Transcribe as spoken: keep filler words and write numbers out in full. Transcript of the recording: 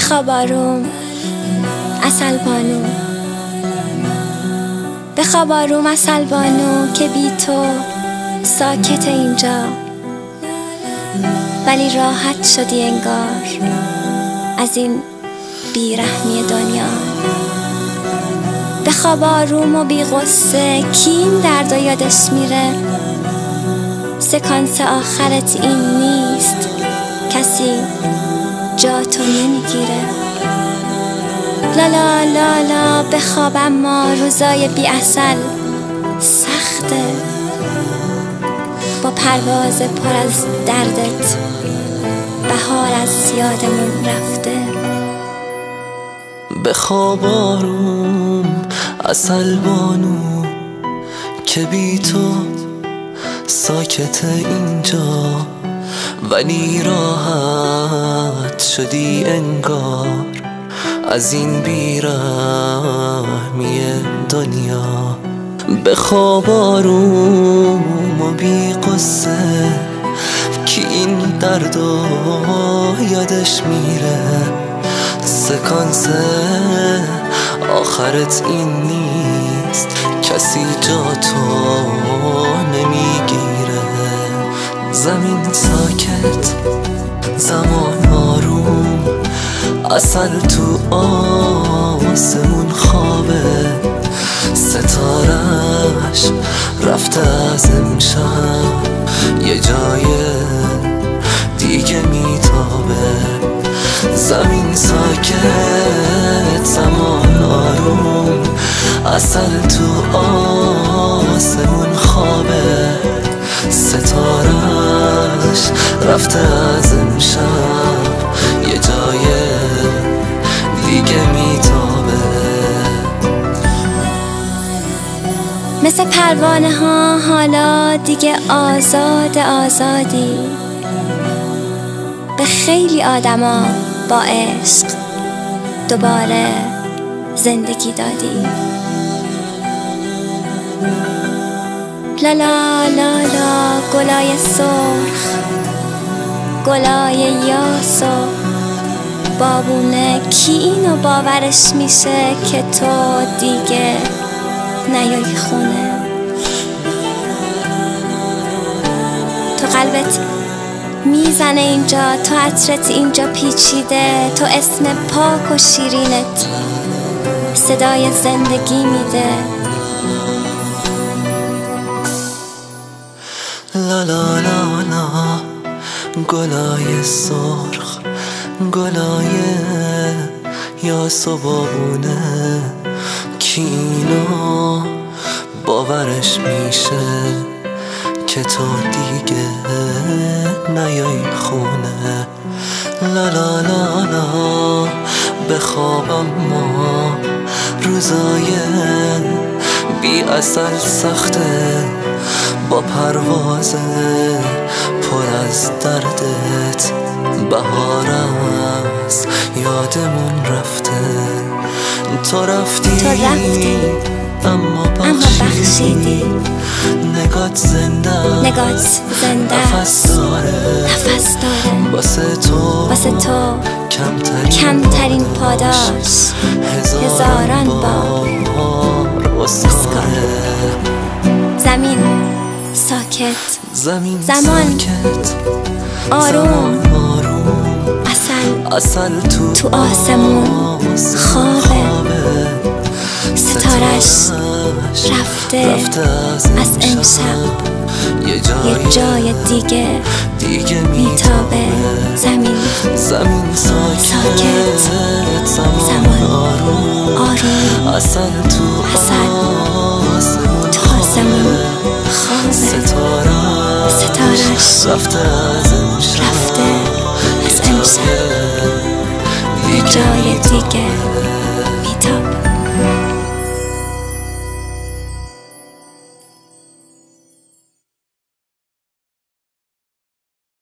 بخواب آروم عسل بانو، بخواب آروم عسل بانو که بی تو ساکت اینجا، ولی راحت شدی انگار از این بیرحمی دنیا. بخواب آروم و بی غصه، کی این درد و یادش میره؟ سکانس آخرت این نیست، کسی جا تو نمیگیره. لالا لالا بخواب، اما روزای بی عسل سخته، با پرواز پر از دردت بهار از یادمون رفته. بخواب آروم عسل بانو که بی تو ساکت اینجا، ولی راحت شدی انگار از این بیرحمی دنیا. بخواب آروم و بی قصه، که این درد و یادش میره. سکانس آخرت این نیست، کسی جا تو نمیگیره. زمین ساکت، زمان آروم، عسل تو آسمون خوابه. ستاره‌اش رفته از امشب، یه جای دیگه میتابه. زمین ساکت، زمان آروم، عسل تو آسمون خوابه. ستاره‌اش رفته از امشب، یه جای دیگه میتابه. مثل پروانه ها حالا دیگه آزاد آزادی، به خیلی آدما با عشق دوباره زندگی دادی. لالا لالا گلای سرخ، گلای یاس و بابونه، کی اینو باورش میشه که تو دیگه نیایی خونه؟ تو قلبت میزنه اینجا، تو عطرت اینجا پیچیده، تو اسم پاک و شیرینت صدای زندگی میده. لا لا لا لا گلای سرخ، گلای یاس و بابونه، کی اینو باورش میشه که تو دیگه نیایی خونه؟ لا لا لا لا بخواب، اما روزای بی عسل سخته، با پرواز پر از دردت بهار از یادمون رفته. تو رفتی, تو رفتی اما بخشیدی، نگات زنده نگات زنده نفس داره، نفس داره. واسه تو واسه تو کمترین, کمترین پاداش هزاران بار اسکاره. زمین ساکت، زمین زمان ساکت، آروم، آروم، عسل عسل تو, تو آسمون خوابه. ستارش رفته, رفته از امشب، یه جای, جای دیگه, دیگه میتابه. زمین, زمین ساکت, ساکت، زمان آروم, آروم، عسل تو عسل آسمون خوابه. ستارش رفته از امشب، رفته از امشب، یه جای دیگه